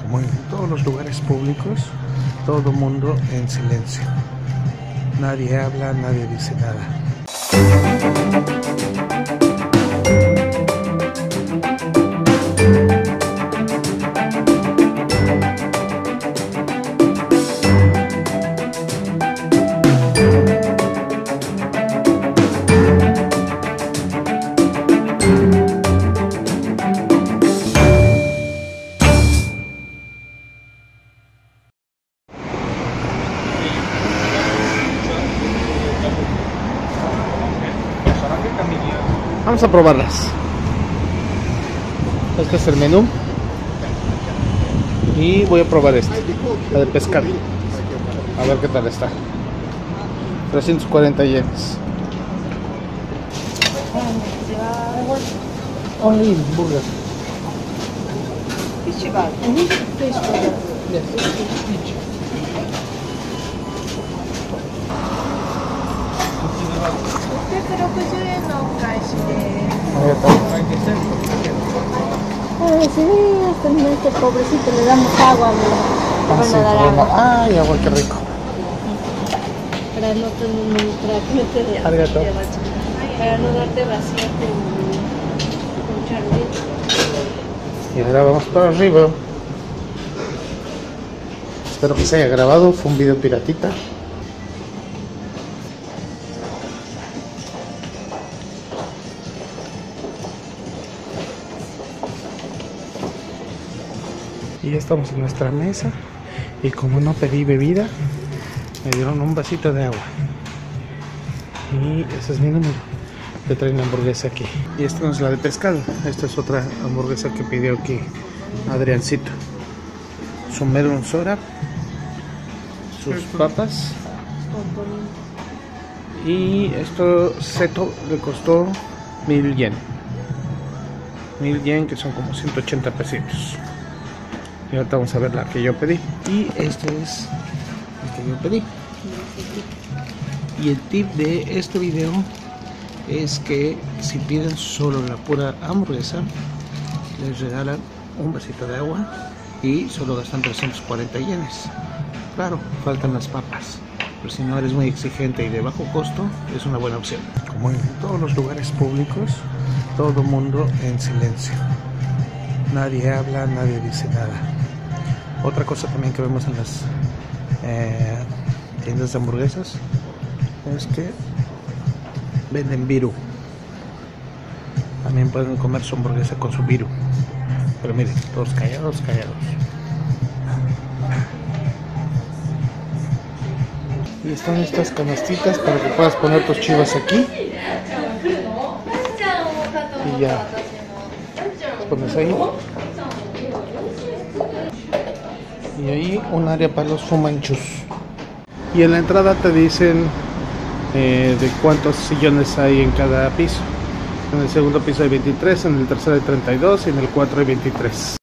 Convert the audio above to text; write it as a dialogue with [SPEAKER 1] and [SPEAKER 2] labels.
[SPEAKER 1] Como en todos los lugares públicos, todo mundo en silencio. Nadie habla, nadie dice nada. Vamos a probarlas. Este es el menú. Y voy a probar la de pescado. A ver qué tal está. 340 yenes. Only burger.
[SPEAKER 2] Fish bag. Fish burger.
[SPEAKER 1] Yes. Each.
[SPEAKER 2] 660円のお返しです。
[SPEAKER 1] ありがとう。
[SPEAKER 3] Sí, este pobrecito le damos agua, le van a dar agua.
[SPEAKER 1] Ay, agua, qué rico.
[SPEAKER 3] Para no te
[SPEAKER 1] Arigato.
[SPEAKER 3] para no darte vacío con charlito.
[SPEAKER 1] Y ahora vamos para arriba. Espero que se haya grabado, fue un video piratita. Y ya estamos en nuestra mesa. Y como no pedí bebida, me dieron un vasito de agua. Y ese es mi número. Te traen la hamburguesa aquí. Y esta no es la de pescado. Esta es otra hamburguesa que pidió aquí Adriancito. Su melon soda, sus papas. Y esto seto le costó 1000 yen. 1000 yen, que son como 180 pesitos. Y ahorita vamos a ver la que yo pedí. Y este es el que yo pedí. Y el tip de este video es que si piden solo la pura hamburguesa, les regalan un vasito de agua y solo gastan 340 yenes. Claro, faltan las papas, pero si no eres muy exigente y de bajo costo, es una buena opción. Como en todos los lugares públicos, todo mundo en silencio. Nadie habla, nadie dice nada. Otra cosa también que vemos en las tiendas de hamburguesas es que venden viru. También pueden comer su hamburguesa con su viru. Pero miren, todos callados, callados. Y están estas canastitas para que puedas poner tus chivas aquí. Y ya las pones ahí. Y ahí un área para los fumanchus. Y en la entrada te dicen de cuántos sillones hay en cada piso. En el segundo piso hay 23, en el tercero hay 32 y en el 4 hay 23.